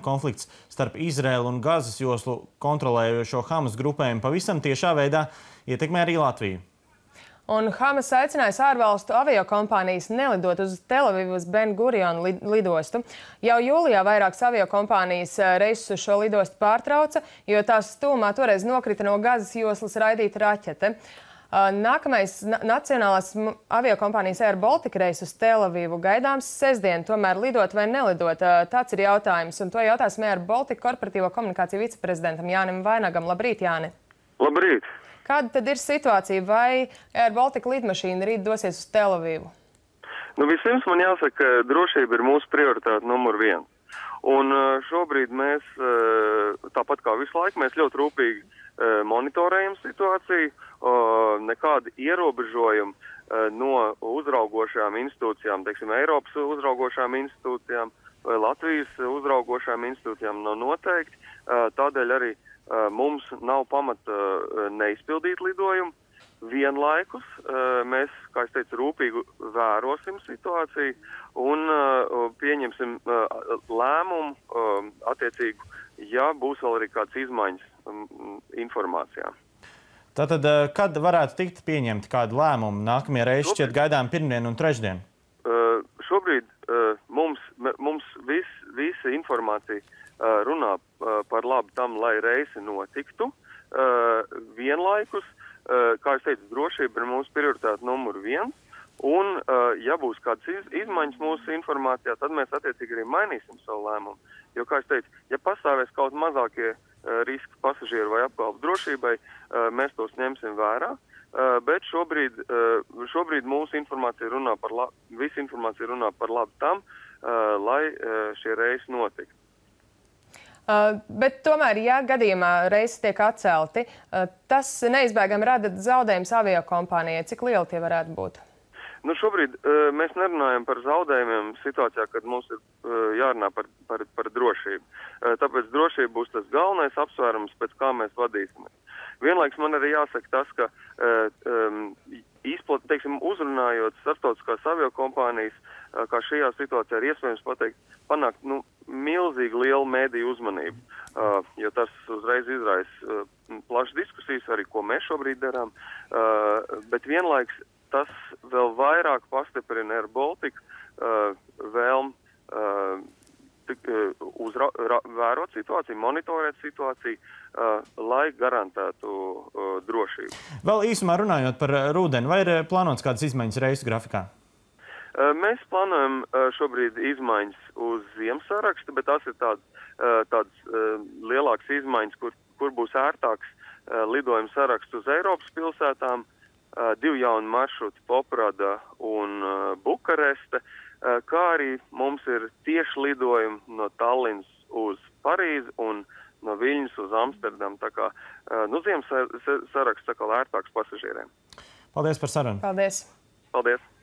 konflikts starp Izraēlu un Gazas joslu kontrolējošo Hamas grupējumu pavisam tiešā veidā ietekmē arī Latviju. Un Hamas aicinājis ārvalstu aviokompānijas nelidot uz Telavivas Ben Gurion lidostu. Jau jūlijā vairākas aviokompānijas reisus uz šo lidostu pārtrauca, jo tās stūmā toreiz nokrita no Gazas joslas raidīta raķete. Nākamais nacionālās aviokompānijas Air Baltica reis uz Telavivu gaidāms sestdien, tomēr lidot vai nelidot. Tāds ir jautājums, un to jautāsim Air Baltica korporatīvo komunikāciju viceprezidentam Jānim Vainagam. Labrīt, Jāni! Labrīt! Kāda tad ir situācija? Vai Air Baltica lidmašīna rīt dosies uz Telavivu? Vispirms man jāsaka, ka drošība ir mūsu prioritāte numur 1. Un šobrīd mēs, tāpat kā visu laiku, mēs ļoti rūpīgi monitorējam situāciju. Nekādi ierobežojumi no uzraugošām institūcijām, teiksim, Eiropas uzraugošām institūcijām vai Latvijas uzraugošām institūcijām nav noteikti. Tādēļ arī mums nav pamata neizpildīt lidojumu. Vienlaikus mēs, kā es teicu, rūpīgi vērosim situāciju un pieņemsim lēmumu attiecīgu, ja būs vēl arī kādas izmaiņas informācijā. Tātad, kad varētu tikt pieņemti kādi lēmumi? Nākamie reizi šķiet gaidām pirmdien un trešdien. Šobrīd mums visa informācija runā par labu tam, lai reisi notiktu. Vienlaikus, kā es teicu, drošība ir mūsu prioritāte numur 1. Un, ja būs kādas izmaiņas mūsu informācijā, tad mēs attiecīgi arī mainīsim savu lēmumu. Jo, kā es teicu, ja pastāvēs kaut mazākie riski pasažieru vai apkalpu drošībai, mēs tos ņemsim vērā. Bet šobrīd mūsu informācija runā par labu, visa informācija runā par labu tam, lai šie reisi notiktu. Bet tomēr, ja gadījumā reisi tiek atcelti, tas neizbēgami rada zaudējumus aviokompānijai. Cik lieli tie varētu būt? Šobrīd mēs nerunājam par zaudējumiem situācijā, kad mums ir jārunā par drošību. Tāpēc drošība būs tas galvenais apsvērums, pēc kā mēs vadīsimies. Vienlaiks man arī jāsaka tas, ka uzrunājot starptautiskās aviokompānijas, kā šajā situācijā ir iespējams panākt milzīgi lielu mediju uzmanību, jo tas uzreiz izraisa plašas diskusijas, arī ko mēs šobrīd darām, bet vienlaiks tas vēl vairāk pastiprina Air Baltica vēlmi vērot situāciju, monitorēt situāciju, lai garantētu drošību. Vēl īsumā runājot par rudeni, vai ir plānots kādas izmaiņas reisu grafikā? Mēs plānojam šobrīd izmaiņas uz ziemas sarakstu, bet tas ir tāds lielāks izmaiņas, kur būs ērtāks lidojuma saraksts uz Eiropas pilsētām, 2 jauni maršruti Poprada un Bukareste, kā arī mums ir tieši lidojumi no Tallinas uz Parīzi un no Viļņas uz Amsterdamu. Tā kā ziemas saraksts ērtāks pasažieriem. Paldies par sarunu. Paldies. Paldies.